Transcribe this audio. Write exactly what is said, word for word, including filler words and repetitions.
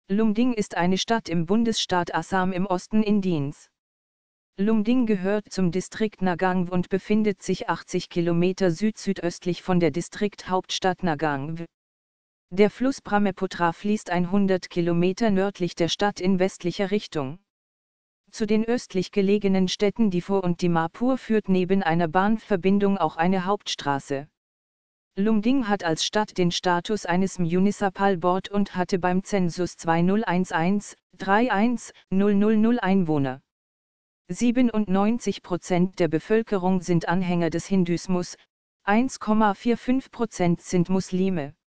Lumding ist eine Stadt im Bundesstaat Assam im Osten Indiens. Lumding gehört zum Distrikt Nagaon und befindet sich achtzig Kilometer süd-südöstlich von der Distrikthauptstadt Nagaon. Der Fluss Brahmaputra fließt hundert Kilometer nördlich der Stadt in westlicher Richtung. Zu den östlich gelegenen Städten Diffu und Dimapur führt neben einer Bahnverbindung auch eine Hauptstraße. Lumding hat als Stadt den Status eines Municipal Board und hatte beim Zensus zweitausendelf einunddreißig Einwohner. siebenundneunzig Prozent der Bevölkerung sind Anhänger des Hinduismus, eins Komma fünfundvierzig Prozent sind Muslime.